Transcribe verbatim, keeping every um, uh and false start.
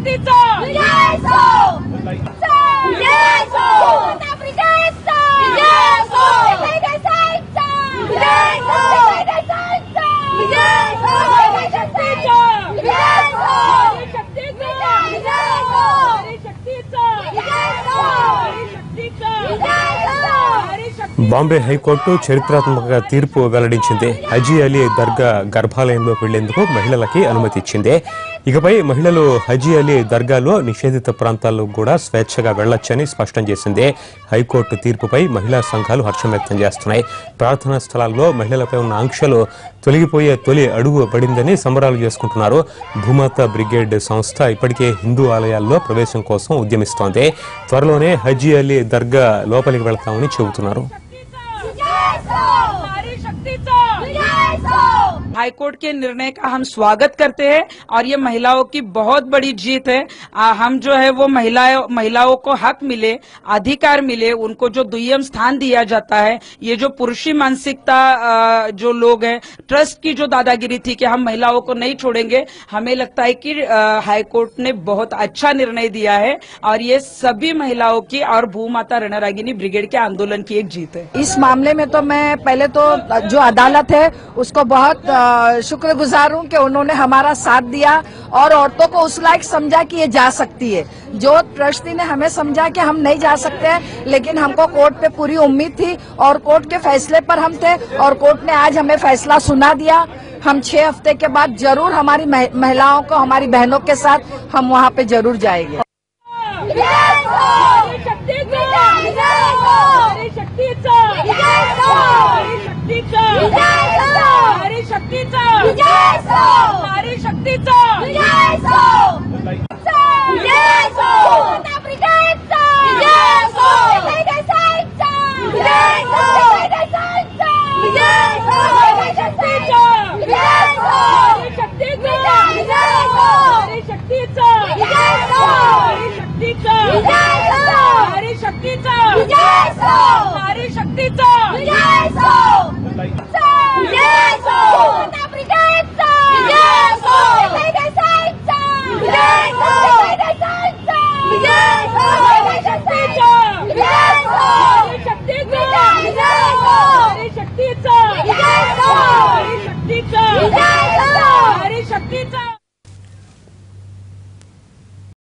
शक्तीचा विजय असो. विजय असो. विजय असो. विजय असो. विजय देसाईचा विजय असो. विजय देसाईचा विजय असो. विजय शक्तीचा विजय असो. शक्तीचा विजय असो. शक्तीचा विजय असो. शक्तीचा विजय असो. బాంబే హైకోర్టు చరిత్రాత్మక తీర్పు వెల్లడించింది. హజీ అలీ దర్గా గర్భాలయంలోకి వెళ్లేందుకు మహిళలకి అనుమతి ఇచ్చింది. ఇకపై మహిళలు హజీ అలీ దర్గాలో నిషేధిత ప్రాంతాల్లో కూడా స్వేచ్ఛగా వెళ్లొచ్చని స్పష్టం చేసింది. హైకోర్టు తీర్పుపై మహిళా సంఘాలు హర్షం వ్యక్తం చేస్తున్నాయి. ప్రార్థనా స్థలాల్లో మహిళలపై ఉన్న ఆంక్షలు తొలగిపోయే తొలి అడుగు పడిందని సంబరాలు చేసుకుంటున్నారు. భూమాత బ్రిగేడ్ సంస్థ ఇప్పటికే హిందూ ఆలయాల్లో ప్రవేశం కోసం ఉద్యమిస్తోంది. త్వరలోనే హజీ అలీ దర్గా లోపలికి వెళ్తామని చెబుతున్నారు. हाईकोर्ट के निर्णय का हम स्वागत करते हैं और ये महिलाओं की बहुत बड़ी जीत है. आ, हम जो है वो महिलाओं महिलाओं को हक मिले, अधिकार मिले, उनको जो दुय्यम स्थान दिया जाता है. ये जो पुरुषी मानसिकता आ, जो लोग हैं, ट्रस्ट की जो दादागिरी थी कि हम महिलाओं को नहीं छोड़ेंगे, हमें लगता है कि हाईकोर्ट ने बहुत अच्छा निर्णय दिया है और ये सभी महिलाओं की और भूमाता रणरागिनी ब्रिगेड के आंदोलन की एक जीत है. इस मामले में तो मैं पहले तो जो अदालत है उसको बहुत शुक्रगुजार हूँ कि उन्होंने हमारा साथ दिया और औरतों को उस लायक समझा कि ये जा सकती है. जो ट्रस्टी ने हमें समझा कि हम नहीं जा सकते हैं, लेकिन हमको कोर्ट पे पूरी उम्मीद थी और कोर्ट के फैसले पर हम थे और कोर्ट ने आज हमें फैसला सुना दिया. हम छह हफ्ते के बाद जरूर हमारी महिलाओं को, हमारी बहनों के साथ हम वहाँ पे जरूर जाएंगे. शक्तीचा विजय असो. नारी शक्तीचा विजय असो. विजय असो. ब्रिगेडचा विजय असो. विजय देसाईचा विजय असो. विजय देसाईचा विजय असो. विजय शक्तीचा विजय असो. शक्तीचा विजय असो. शक्तीचा विजय असो. शक्तीचा विजय असो. नारी शक्तीचा विजय असो. नारी शक्तीचा विजय असो. विजय असो. ब्रिगेडचा विजय असो. विजय देसाईचा विजय असो. विजय देसाईचा विजय असो. विजय शक्तीचा विजय असो. शक्तीचा विजय असो. शक्तीचा विजय असो. शक्तीचा विजय असो. नारी शक्तीचा